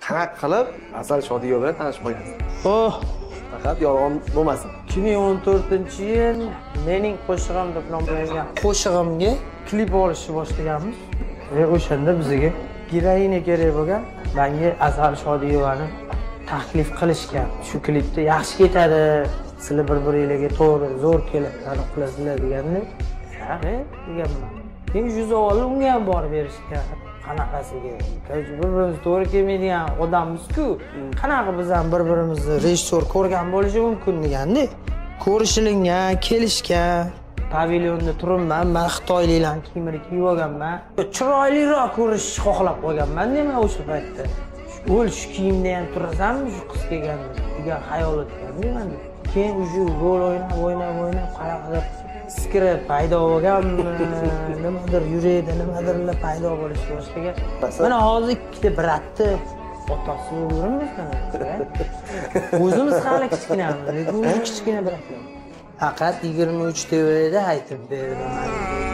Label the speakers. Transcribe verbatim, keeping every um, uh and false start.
Speaker 1: qanaqa qilib Asal Shodiyev bilan tanishib qolgansiz?
Speaker 2: Oh,
Speaker 1: Faqat yolg'on bo'lmasin.
Speaker 2: ikki ming o'n to'rtinchi yil mening qo'shig'im deb nomlangan qo'shig'imga klip olishni boshlaganmiz. Va o'shanda bizga giroyina kerak bo'lgan. Menga Asal Shodiyevani taklif qilishgan. Shu klipda yaxshi ketadi. Sizlar bir-biringizga to'g'ri zo'r kelib qilasizlar deganda, ha, deganman. Men shu savolni unga ham borib berishgan. Qanaqasiga? Bir-birimiz to'g'ri kelmaydigan odammiz-ku. Qanaqa biz ham bir-birimizni rejissor ko'rgan bo'lishi mumkin deganda, ko'rishilingan, kelishgan. Pavilyonda turibman, men xitoyliklarning kiyimini kiyib olganman. Chiroyliroq ko'rishni xohlab qolganman deyman o'sha paytda. O'l shu kiyimda ham turasanmi shu qiz kelganda degan xayol o'tgan deyman. Keyin shu rol o'ynab, o'ynab, o'ynab qaraqadir fikri paydo bo'lganmi, nimadir yurakda nimadirlar paydo bo'lishga boshlagan. Mana hozir ikkita bratni otasi bo'lurmiz. O'zimiz hali kichkinamiz, lekin u kichkina bratlar. Faqat yigirma uch tevrada aytib berdim.